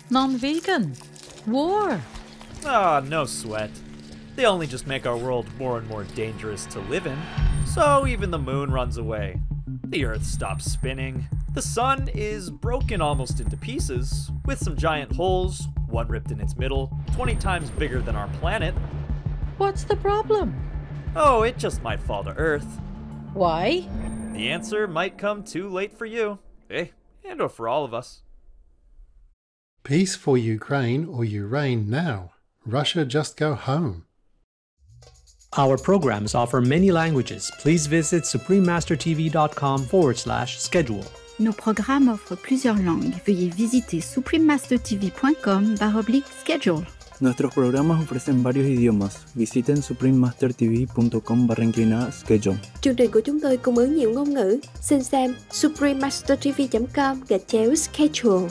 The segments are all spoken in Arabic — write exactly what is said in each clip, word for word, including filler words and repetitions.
Non-vegan. War. Ah, no sweat. They only just make our world more and more dangerous to live in. So even the moon runs away. The earth stops spinning. The sun is broken almost into pieces, with some giant holes, one ripped in its middle, twenty times bigger than our planet. What's the problem? Oh, it just might fall to Earth. Why? The answer might come too late for you. Eh, and or for all of us. Peace for Ukraine or Ukraine now. Russia just go home. Our programs offer many languages. Please visit suprememastertv.com forward slash schedule. Nos programmes offrent plusieurs langues. Veuillez visiter suprememastertv.com barra oblique schedule. Nuestros programas ofrecen varios idiomas. Visiten suprememastertv.com barra inclinada schedule. Chương trình của chúng tôi cung ứng nhiều ngôn ngữ. Xin xem suprememastertv.com gạch chéo schedule.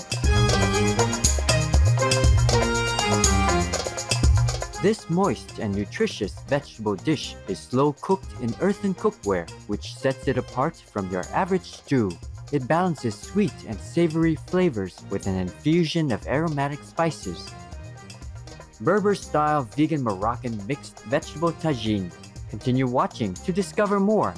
This moist and nutritious vegetable dish is slow-cooked in earthen cookware, which sets it apart from your average stew. It balances sweet and savory flavors with an infusion of aromatic spices. Berber-style vegan Moroccan mixed vegetable tagine. Continue watching to discover more.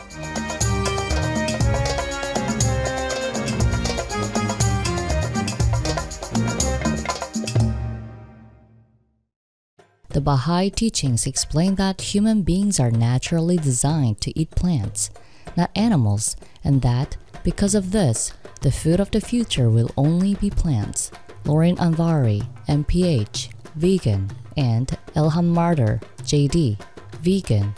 The Baha'i teachings explain that human beings are naturally designed to eat plants, not animals, and that, because of this, the food of the future will only be plants. Lauren Anvari, M P H, vegan, and Elham Martyr, J D, vegan.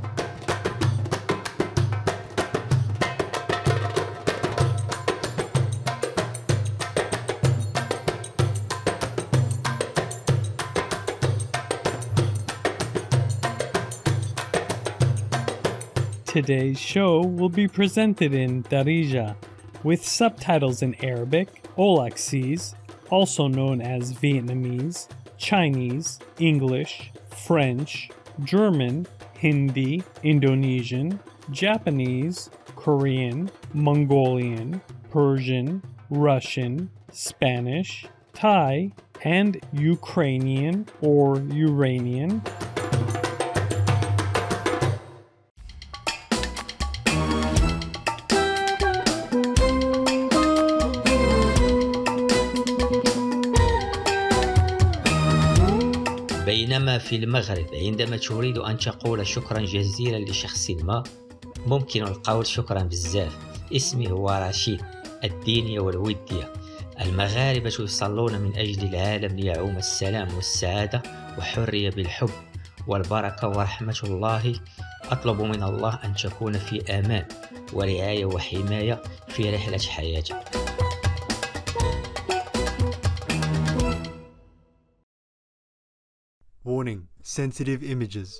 Today's show will be presented in Darija, with subtitles in Arabic, Olaxese, also known as Vietnamese, Chinese, English, French, German, Hindi, Indonesian, Japanese, Korean, Mongolian, Persian, Russian, Spanish, Thai, and Ukrainian or Uranian. بينما في المغرب عندما تريد أن تقول شكرا جزيلا لشخص ما ممكن القول شكرا بزاف. اسمي هو رشيد، الدينية والودية. المغاربة يصلون من أجل العالم ليعوم السلام والسعادة وحرية بالحب والبركة ورحمة الله. أطلب من الله أن تكون في أمان ورعاية وحماية في رحلة حياتي. Warning: sensitive images.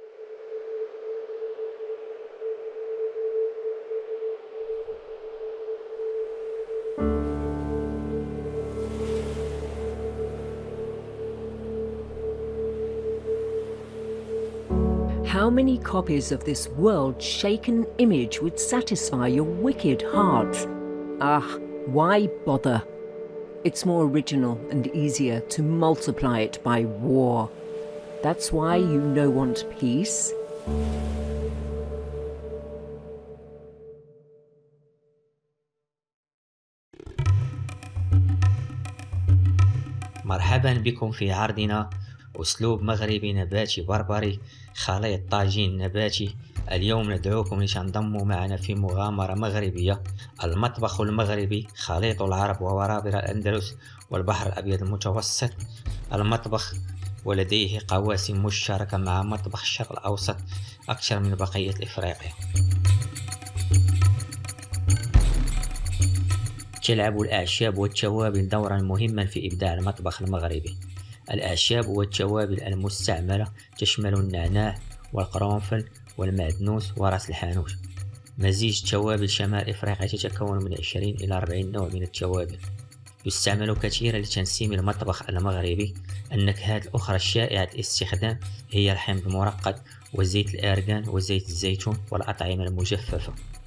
How many copies of this world-shaken image would satisfy your wicked heart? Ah, why bother? It's more original and easier to multiply it by war. That's why you no want peace. مرحبا بكم في عرضنا أسلوب مغربي نباتي بربري خليط طاجين نباتي. اليوم ندعوكم لتنضموا معنا في مغامرة مغربية. المطبخ المغربي خليط العرب وورابر الأندلس والبحر الأبيض المتوسط. المطبخ ولديه قواسم مشتركة مع مطبخ الشرق الأوسط أكثر من بقية إفريقيا. تلعب الأعشاب والتوابل دورا مهما في إبداع المطبخ المغربي. الأعشاب والتوابل المستعملة تشمل النعناع والقرنفل والمعدنوس ورأس الحانوت. مزيج توابل شمال إفريقيا تتكون من عشرين إلى أربعين نوع من التوابل. يستعمل كثيرا لتنسيم المطبخ المغربي. النكهات الأخرى الشائعة الاستخدام هي الحمض المرقد وزيت الأرغان وزيت الزيتون والأطعمة المجففة.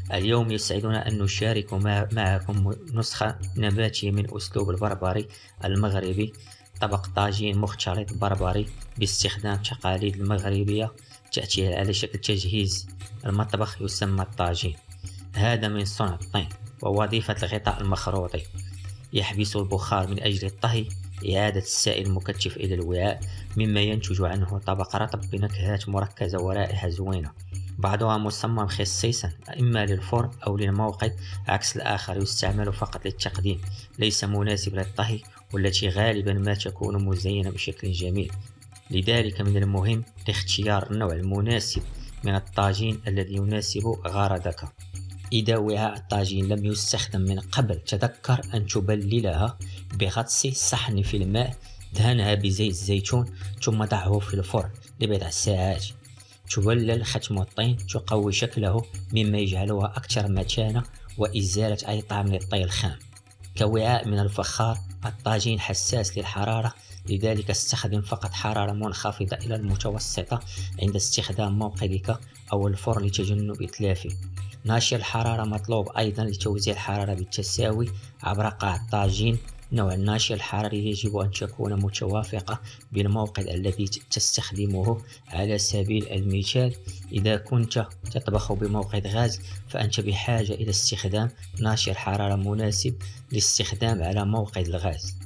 اليوم يسعدنا أن نشارك معكم نسخة نباتية من أسلوب البربري المغربي، طبق طاجين مختلط بربري باستخدام تقاليد المغربية تأتي على شكل تجهيز المطبخ يسمى الطاجين. هذا من صنع الطين، ووظيفة الغطاء المخروطي يحبس البخار من أجل الطهي، إعادة السائل المكثف إلى الوعاء، مما ينتج عنه طبق رطب بنكهات مركزة ورائحة زوينة، بعضها مصمم خصيصا إما للفرن أو للموقد، عكس الآخر يستعمل فقط للتقديم، ليس مناسب للطهي، والتي غالبا ما تكون مزينة بشكل جميل. لذلك من المهم اختيار النوع المناسب من الطاجين الذي يناسب غرضك. إذا وعاء الطاجين لم يستخدم من قبل، تذكر أن تبللها بغطس صحن في الماء، دهنها بزيت الزيتون ثم ضعه في الفرن لبضع ساعات. تبلل ختم الطين، تقوي شكله مما يجعلها أكثر متانة وإزالة أي طعم للطي الخام. كوعاء من الفخار، الطاجين حساس للحرارة، لذلك استخدم فقط حرارة منخفضة إلى المتوسطة عند استخدام موقدك أو الفرن لتجنب إتلافه. ناشر الحرارة مطلوب أيضا لتوزيع الحرارة بالتساوي عبر قاع الطاجين. نوع الناشر الحراري يجب أن تكون متوافقة بالموقد الذي تستخدمه. على سبيل المثال، إذا كنت تطبخ بموقد غاز فأنت بحاجة إلى استخدام ناشر حرارة مناسب للاستخدام على موقد الغاز.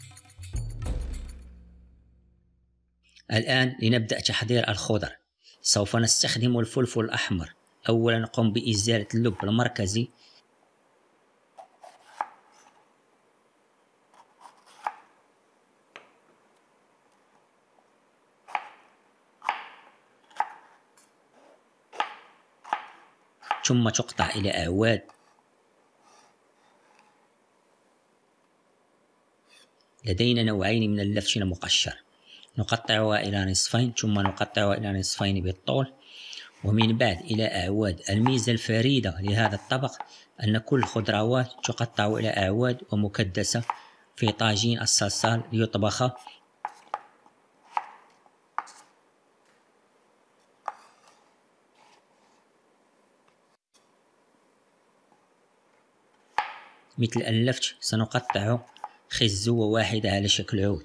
الآن لنبدأ تحضير الخضر. سوف نستخدم الفلفل الأحمر. أولا قم بإزالة اللب المركزي، ثم تقطع إلى أعواد. لدينا نوعين من اللفت المقشر، نقطعها إلى نصفين ثم نقطعها إلى نصفين بالطول ومن بعد إلى أعواد. الميزة الفريدة لهذا الطبق أن كل الخضروات تقطع إلى أعواد ومكدسة في طاجين الصلصال ليطبخ مثل اللفت. سنقطع خزوة واحدة على شكل عود.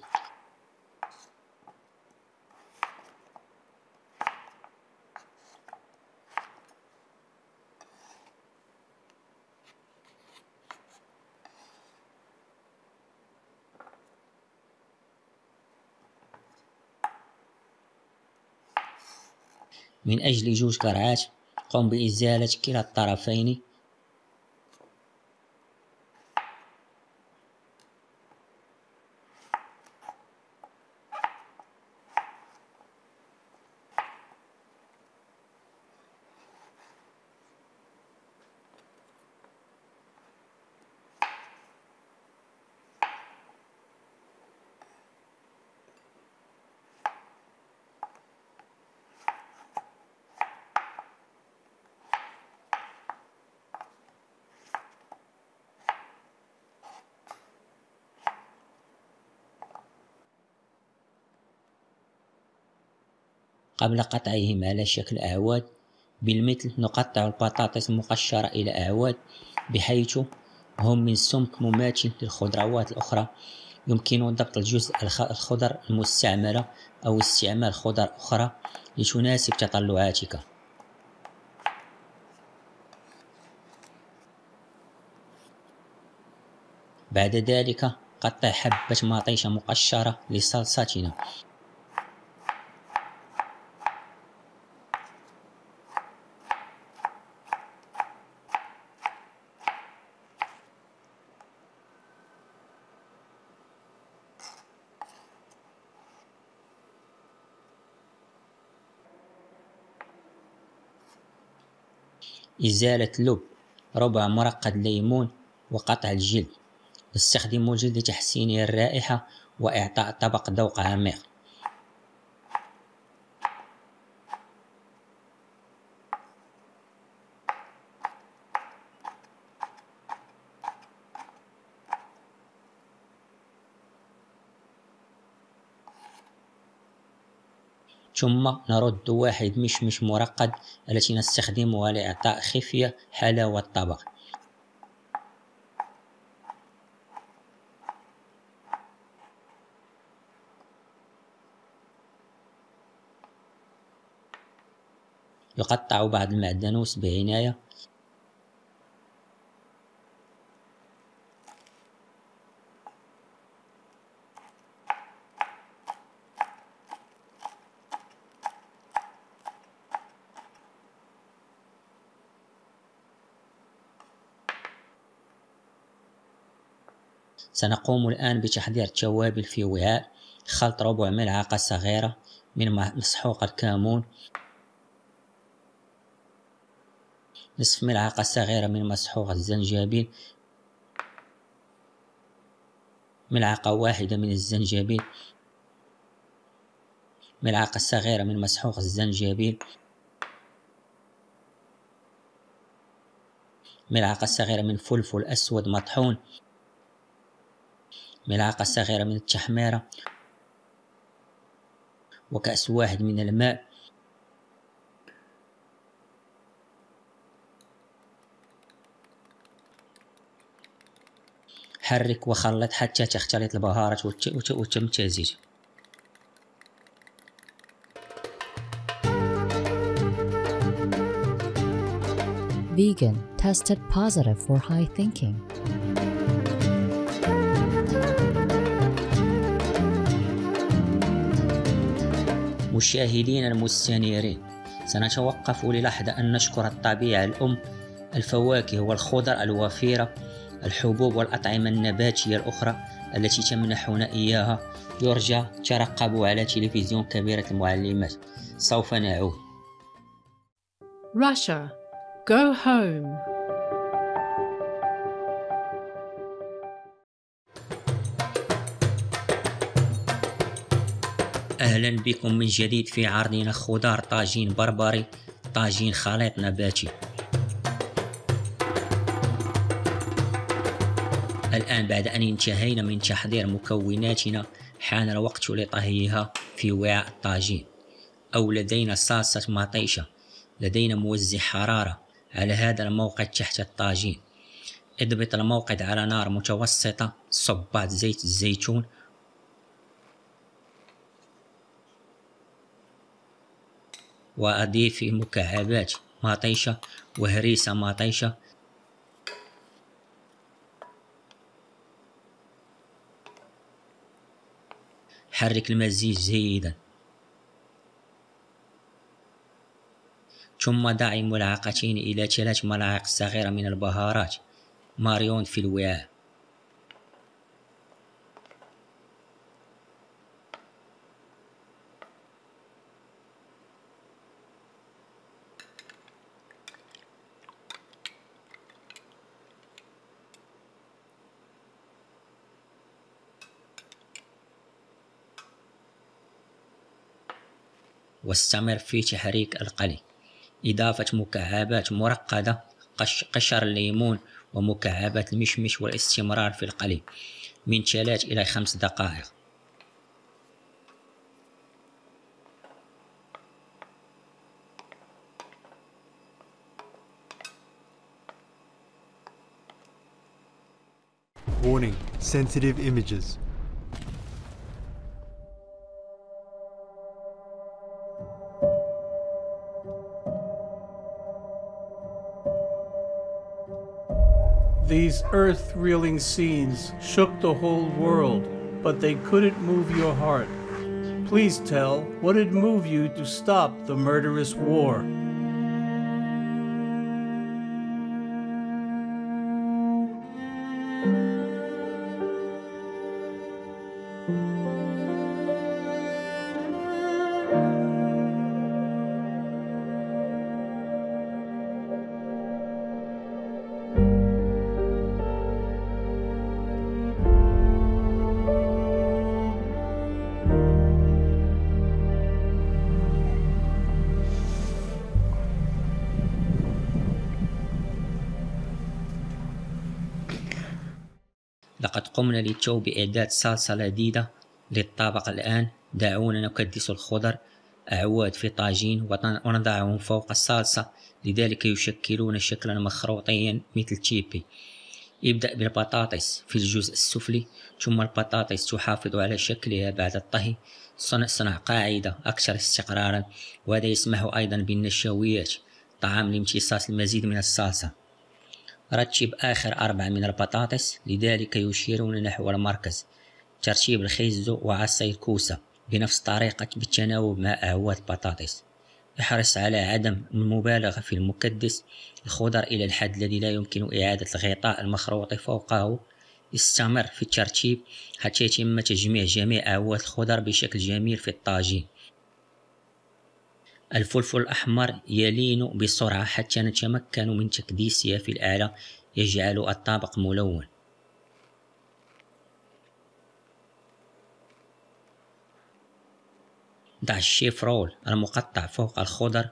من أجل جوج قرعات قم بإزالة كلا الطرفين. قبل قطعهم على شكل أعواد بالمثل نقطع البطاطس المقشرة إلى أعواد بحيث هم من سمك مماثل للخضروات الأخرى. يمكن ضبط الجزء الخضر المستعملة أو استعمال خضر أخرى لتناسب تطلعاتك. بعد ذلك قطع حبة مطيشة مقشرة لصلصتنا. إزالة لب، ربع مرقد ليمون وقطع الجلد. استخدموا الجلد لتحسين الرائحة وإعطاء الطبق ذوق عميق. ثم نرد واحد مشمش مرقد التي نستخدمها لإعطاء خفية حلاوة الطبق. يقطع بعض المعدنوس بعناية. سنقوم الآن بتحضير التوابل في وعاء. خلط ربع ملعقة صغيرة من مسحوق الكمون، نصف ملعقة صغيرة من مسحوق الزنجبيل، ملعقة واحدة من الزنجبيل، ملعقة صغيرة من مسحوق الزنجبيل، ملعقة صغيرة من فلفل أسود مطحون، ملعقة صغيرة من التحميرة، وكأس واحد من الماء. حرك وخلط حتى تختلط البهارات وتمتزج. Vegan tested positive for high thinking. مشاهدينا المستنيرين، سنتوقف للحظة أن نشكر الطبيعة الأم، الفواكه والخضر الوفيرة، الحبوب والأطعمة النباتية الأخرى التي تمنحنا إياها. يرجى ترقبوا على تلفزيون كبيرة المعلمات، سوف نعود. Russia, go home. أهلا بكم من جديد في عرضنا خضار طاجين بربري، طاجين خليط نباتي. الآن بعد أن انتهينا من تحضير مكوناتنا، حان الوقت لطهيها في وعاء الطاجين. أو لدينا صلصة مطيشة، لدينا موزع حرارة على هذا الموقد تحت الطاجين. اضبط الموقد على نار متوسطة، صب بعض زيت الزيتون وأضيف مكعبات مطيشة وهريسة مطيشة. حرك المزيج جيدا، ثم ضع ملعقتين إلى ثلاث ملاعق صغيرة من البهارات ماريون في الوعاء. واستمر في تحريك القلي. إضافة مكعبات مرقدة، قش قشر الليمون ومكعبات المشمش، والاستمرار في القلي من ثلاث إلى خمس دقائق. Warning, sensitive images. These earth-reeling scenes shook the whole world, but they couldn't move your heart. Please tell, what did move you to stop the murderous war? لقد قمنا للتو بإعداد صلصة لذيذة للطبق. الآن دعونا نكدس الخضر أعواد في طاجين ونضعهم فوق الصلصة، لذلك يشكلون شكلا مخروطيا مثل تشيبي. يبدأ بالبطاطس في الجزء السفلي، ثم البطاطس تحافظ على شكلها بعد الطهي. صنع قاعدة أكثر استقرارا، وهذا يسمح أيضا بالنشويات، طعام لامتصاص المزيد من الصلصة. رتب آخر أربعة من البطاطس، لذلك يشيرون نحو المركز. ترتيب الخيزو وعصي الكوسة بنفس الطريقة بالتناوب مع أعواد البطاطس. احرص على عدم المبالغة في المكدس الخضر إلى الحد الذي لا يمكن إعادة الغطاء المخروط فوقه. استمر في الترتيب حتى يتم تجميع جميع أعواد الخضر بشكل جميل في الطاجين. الفلفل الأحمر يلين بسرعة حتى نتمكن من تكديسها في الأعلى، يجعل الطبق ملون. ضع الشيفرول المقطع فوق الخضر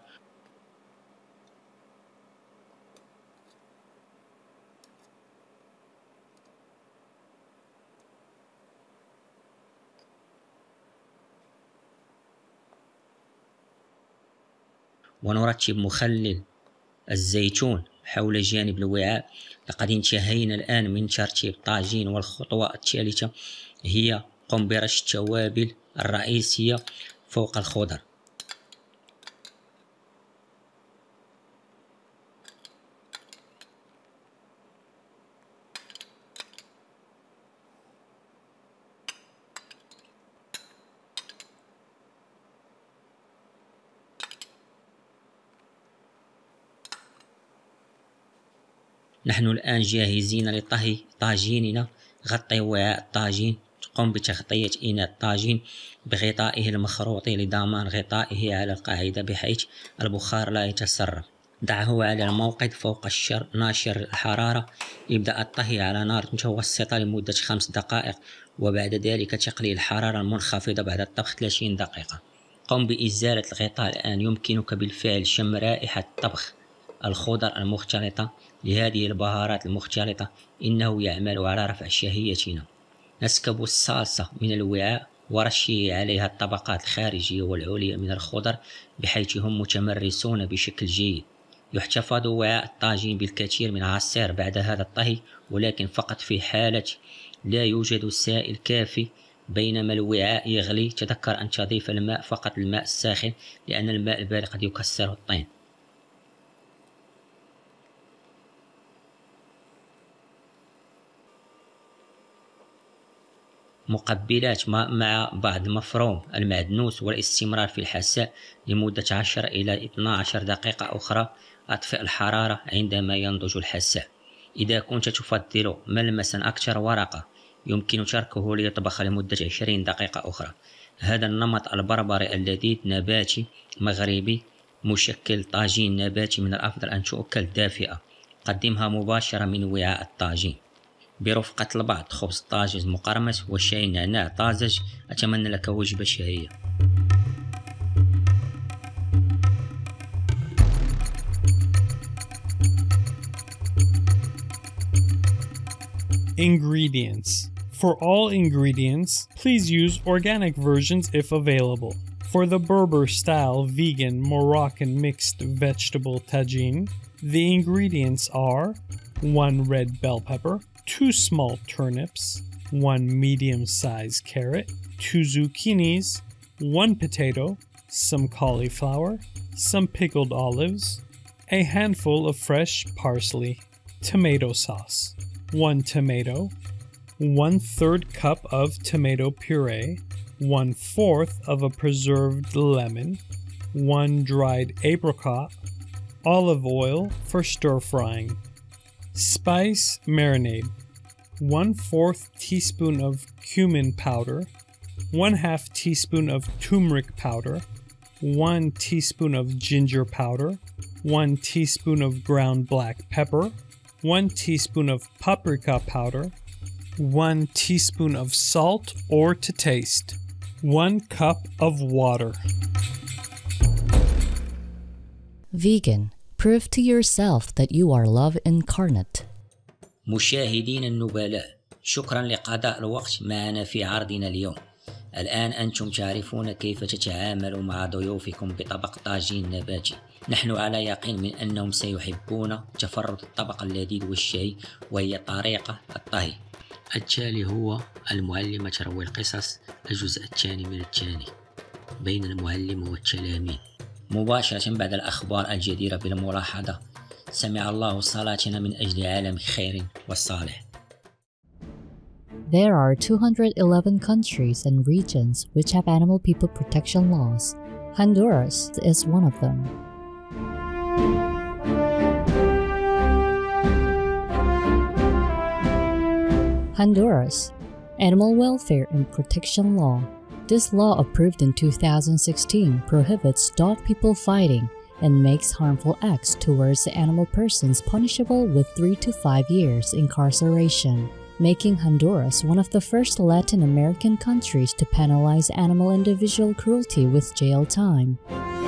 ونرتب مخلل الزيتون حول جانب الوعاء. لقد انتهينا الآن من ترتيب الطاجين، والخطوة الثالثة هي قم برش التوابل الرئيسية فوق الخضر. نحن الآن جاهزين لطهي طاجيننا. غطي وعاء الطاجين، قم بتغطية إناء الطاجين بغطائه المخروطي لضمان غطائه على القاعدة بحيث البخار لا يتسرب. ضعه على الموقد فوق الشر ناشر الحرارة. يبدأ الطهي على نار متوسطة لمدة خمس دقائق، وبعد ذلك تقليل الحرارة المنخفضة بعد الطبخ ثلاثين دقيقة. قم بإزالة الغطاء الآن. يمكنك بالفعل شم رائحة طبخ الخضر المختلطة لهذه البهارات المختلطة، إنه يعمل على رفع شهيتنا. نسكب الصلصة من الوعاء ورشي عليها الطبقات الخارجية والعليا من الخضر بحيث هم متمرسون بشكل جيد. يحتفظ وعاء الطاجين بالكثير من العصير بعد هذا الطهي، ولكن فقط في حالة لا يوجد سائل كافي بينما الوعاء يغلي. تذكر أن تضيف الماء، فقط الماء الساخن، لأن الماء البارد قد يكسر الطين. مقبلات مع بعض مفروم المعدنوس والاستمرار في الحساء لمدة عشر إلى اثنتي عشرة دقيقة أخرى. أطفئ الحرارة عندما ينضج الحساء. إذا كنت تفضل ملمسا أكثر ورقة، يمكن تركه ليطبخ لمدة عشرين دقيقة أخرى. هذا النمط البربري اللذيذ نباتي مغربي مشكل طاجين نباتي من الأفضل أن تؤكل دافئة. قدمها مباشرة من وعاء الطاجين برفقة البعض خبز طاجز مقرمش وشاي نعناع طازج. أتمنى لك وجبة شهية. Ingredients. For all ingredients, please use organic versions if available. For the Berber-style vegan Moroccan mixed vegetable tagine, the ingredients are one red bell pepper, two small turnips, one medium-sized carrot, two zucchinis, one potato, some cauliflower, some pickled olives, a handful of fresh parsley, tomato sauce, one tomato, one third cup of tomato puree, one fourth of a preserved lemon, one dried apricot, olive oil for stir frying. Spice marinade, one fourth teaspoon of cumin powder, one half teaspoon of turmeric powder, one teaspoon of ginger powder, one teaspoon of ground black pepper, one teaspoon of paprika powder, one teaspoon of salt or to taste, one cup of water. Vegan. Prove to yourself that you are love incarnate. مشاهدين النبلاء، شكرا لقضاء الوقت معنا في عرضنا اليوم. الآن أنتم تعرفون كيف تتعاملوا مع ضيوفكم بطبق طاجين نباتي. نحن على يقين من أنهم سيحبون تفرد الطبق اللذيذ والشهي، وهي طريقة الطهي. التالي هو المعلمة تروي القصص، الجزء الثاني من الثاني، بين المعلم والتلاميذ. مباشرة بعد الأخبار الجديرة بالملاحظة: سمع الله صلاتنا من أجل عالم خير والصالح. There are two hundred eleven countries and regions which have animal people protection laws. Honduras is one of them. Honduras, Animal Welfare and Protection Law. This law, approved in two thousand sixteen, prohibits dog people fighting and makes harmful acts towards the animal persons punishable with three to five years incarceration, making Honduras one of the first Latin American countries to penalize animal individual cruelty with jail time.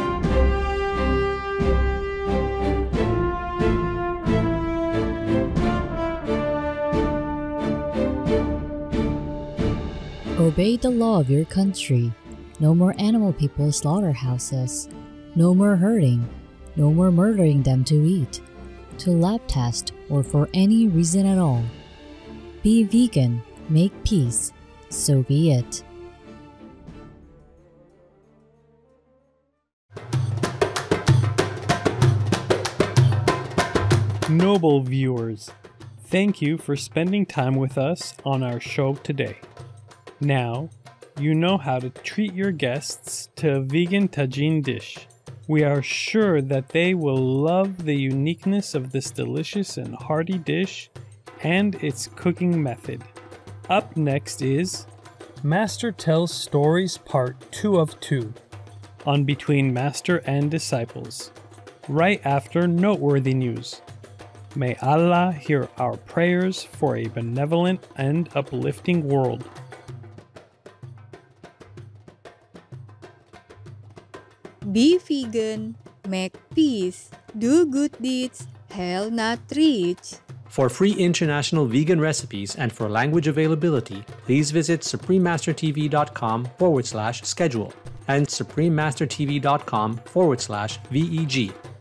Obey the law of your country. No more animal people slaughterhouses. No more hurting. No more murdering them to eat, to lab test, or for any reason at all. Be vegan, make peace, so be it. Noble viewers, thank you for spending time with us on our show today. Now, you know how to treat your guests to a vegan tagine dish. We are sure that they will love the uniqueness of this delicious and hearty dish and its cooking method. Up next is Master Tells Stories Part two of two on Between Master and Disciples, right after noteworthy news. May Allah hear our prayers for a benevolent and uplifting world. Be vegan, make peace, do good deeds, hell not reach. For free international vegan recipes and for language availability, please visit suprememastertv.com forward slash schedule and suprememastertv.com forward slash VEG.